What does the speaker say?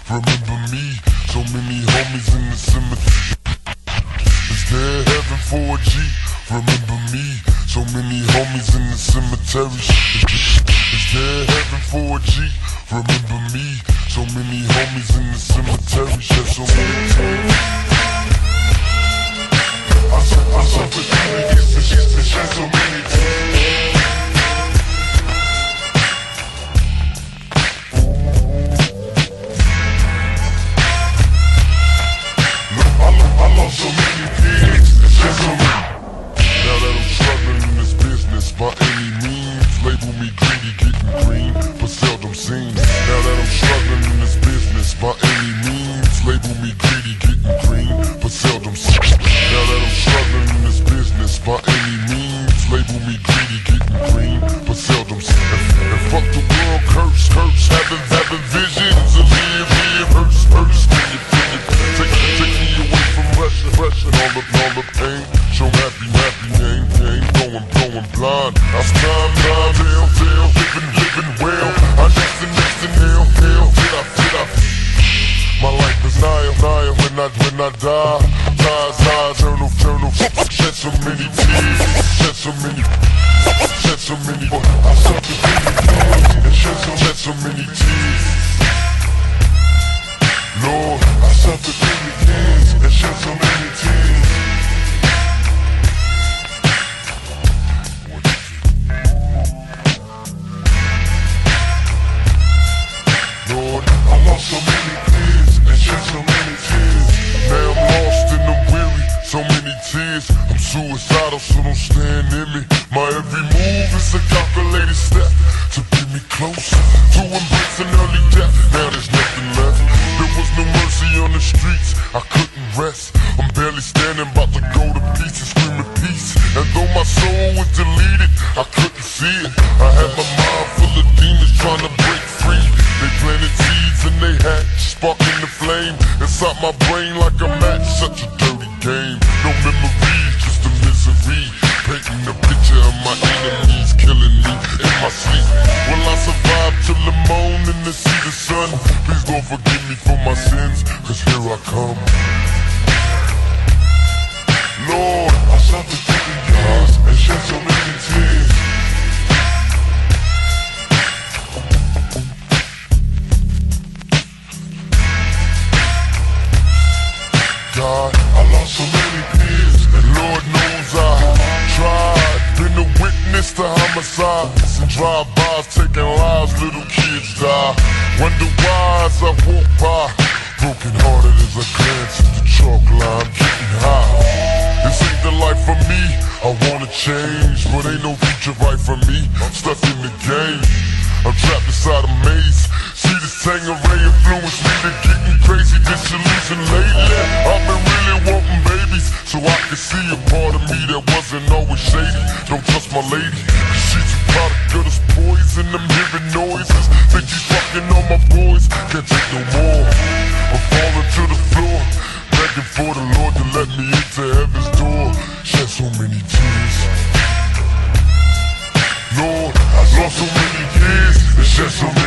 remember me. So many homies in the cemetery. Is there heaven for a G? Remember me. So many homies in the cemetery. Is there heaven for a G? Remember me. So many homies in the cemetery. Shed so many tears. I suffered through the years, but she's been shed so many tears. I lost so many kids, and shed so many. Now that I'm struggling in this business by any means, label me greedy, getting green, but seldom seen. Now that I'm struggling in this business by any means, label me greedy, getting green, but seldom seen. Now that I'm struggling in this business by any means, label me greedy, getting green, but seldom seen. And fuck the world, curse, having visions of live, hurts, can you feel it? Take me away from pressure, and all the pain. Show happy, ain't going blind. I stand down, living well. I next inhale, did I? My life is nigh when I die. Eternal, shed so many tears, shed so many. I suffered through the years, and shed so many tears. Lord, I suffered through the years, and shed so many tears. Lord, I lost so many years, and shed so many tears. Now I'm lost and I'm weary, so many tears. I'm suicidal, so don't stand in me. My every move is a calculated step to bring me closer to embracing early death. Now there's nothing left. There was no mercy on the streets, I couldn't rest. I'm barely standing, about to go to pieces, screaming peace. And though my soul was deleted, I couldn't see it. I had my mind full of demons trying to break free. They planted seeds and they hatched, sparking the flame inside my brain like a match. Such a dirty game, no memories, just a misery. Painting a picture of my enemies, killing me in my sleep. Will I survive till the morning to see the sun? Please Lord forgive me for my sins, cause here I come. Lord, I suffered through the years and shed so many tears. God, I lost so many peers, and Lord knows I tried. Been a witness to homicides and drive-bys, taking lives, little kids die. Wonder why as I walk by, broken hearted as I glance at the chalk line, getting high. This ain't the life for me, I wanna change, but ain't no future right for me, I'm stuck in the game. I'm trapped inside a maze. See this Tangeray influence me to getting crazy, disillusioned lately. I've been really wanting babies, so I can see a part of me that wasn't always shady. Don't trust my lady, cause she's a product of this poison. I'm hearing noises, think she's fucking on my boys. Can't take no more, I'm falling to the floor, begging for the Lord to let me into heaven's door. Shed so many tears. Lord, I lost so many years, and shed so many